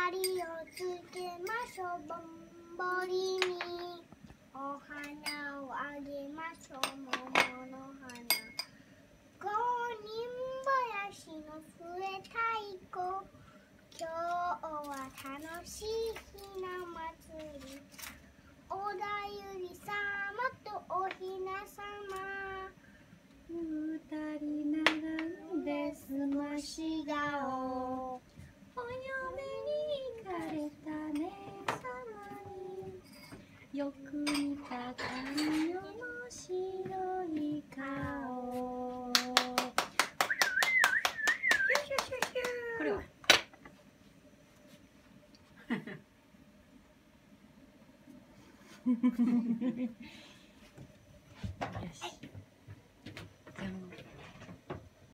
りをつけましょう。ぼんぼりにお花をあげましょう。桃の花。5人ぼやしの笛太鼓。今日は楽しいひな祭り。おだゆりさまとおひなさま。 二人並んですまし顔。お嫁に行かれた姉様によく似た髪の白い顔。これは